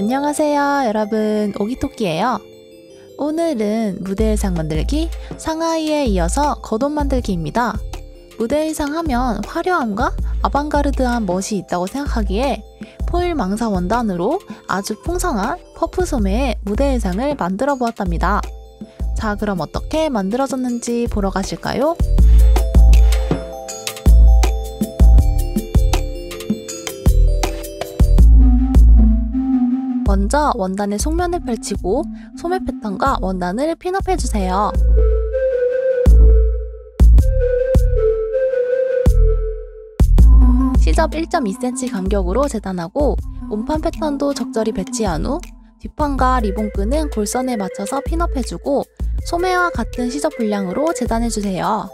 안녕하세요 여러분, 오기토끼예요. 오늘은 무대 의상 만들기 상하이에 이어서 겉옷 만들기입니다. 무대 의상 하면 화려함과 아방가르드한 멋이 있다고 생각하기에 포일 망사 원단으로 아주 풍성한 퍼프 소매의 무대 의상을 만들어 보았답니다. 자, 그럼 어떻게 만들어졌는지 보러 가실까요? 먼저 원단의 속면을 펼치고 소매 패턴과 원단을 핀업해주세요. 시접 1.2cm 간격으로 재단하고 몸판 패턴도 적절히 배치한 후 뒷판과 리본끈은 골선에 맞춰서 핀업해주고 소매와 같은 시접 분량으로 재단해주세요.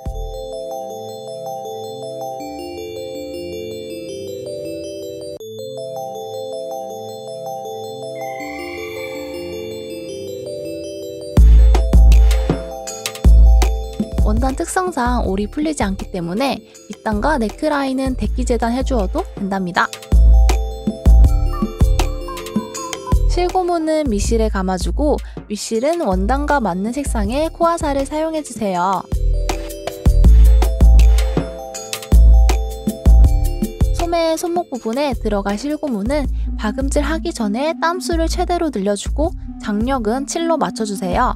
원단 특성상 올이 풀리지 않기 때문에 밑단과 네크라인은 대기 재단해주어도 된답니다. 실고무는 밑실에 감아주고 윗실은 원단과 맞는 색상의 코화살을 사용해주세요. 소매의 손목 부분에 들어갈 실고무는 박음질 하기 전에 땀수를 최대로 늘려주고 장력은 7로 맞춰주세요.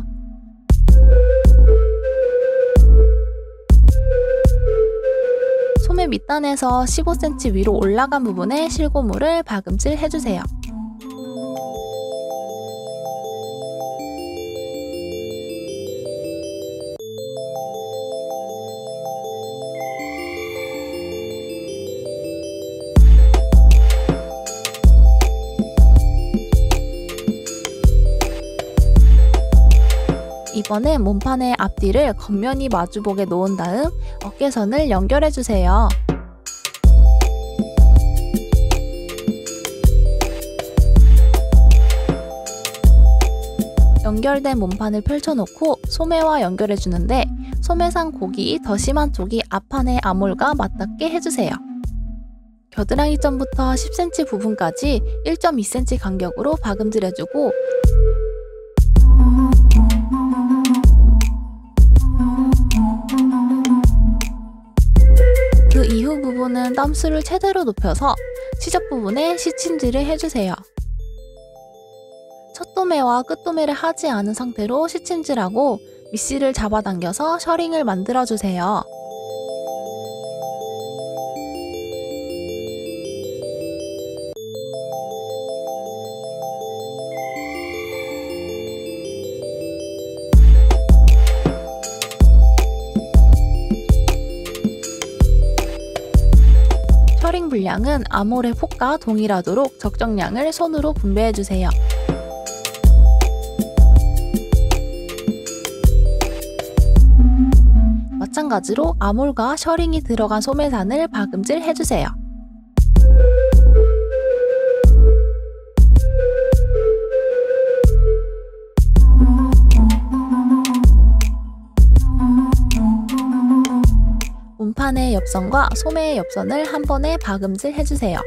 소매 밑단에서 15cm 위로 올라간 부분에 실고무를 박음질 해주세요. 이번엔 몸판의 앞뒤를 겉면이 마주보게 놓은 다음 어깨선을 연결해주세요. 연결된 몸판을 펼쳐놓고 소매와 연결해주는데 소매상 곡이 더 심한 쪽이 앞판의 암홀과 맞닿게 해주세요. 겨드랑이 점부터 10cm 부분까지 1.2cm 간격으로 박음질해주고 그 이후 부분은 땀수를 최대로 높여서 시접 부분에 시침질을 해주세요. 첫 도매와 끝 도매를 하지 않은 상태로 시침질하고 밑실을 잡아당겨서 셔링을 만들어주세요. 셔링 분량은 암홀의 폭과 동일하도록 적정량을 손으로 분배해주세요. 마찬가지로 암홀과 셔링이 들어간 소매산을 박음질 해주세요. 몸판의 옆선과 소매의 옆선을 한 번에 박음질 해주세요.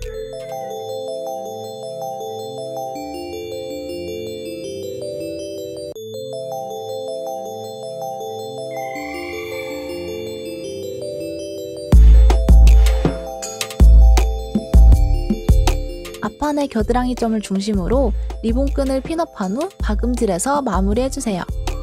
앞판의 겨드랑이 점을 중심으로 리본끈을 핀업한 후 박음질해서 마무리해주세요.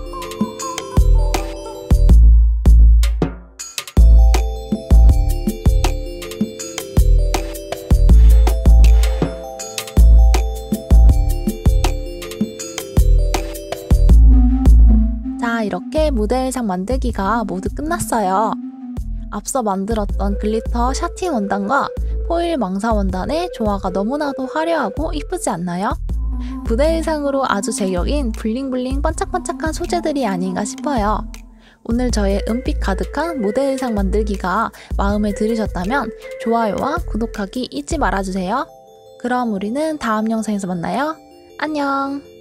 자, 이렇게 무대 의상 만들기가 모두 끝났어요. 앞서 만들었던 글리터 샤틴 원단과 포일 망사 원단의 조화가 너무나도 화려하고 이쁘지 않나요? 무대 의상으로 아주 제격인 블링블링 반짝반짝한 소재들이 아닌가 싶어요. 오늘 저의 은빛 가득한 무대 의상 만들기가 마음에 들으셨다면 좋아요와 구독하기 잊지 말아주세요. 그럼 우리는 다음 영상에서 만나요. 안녕!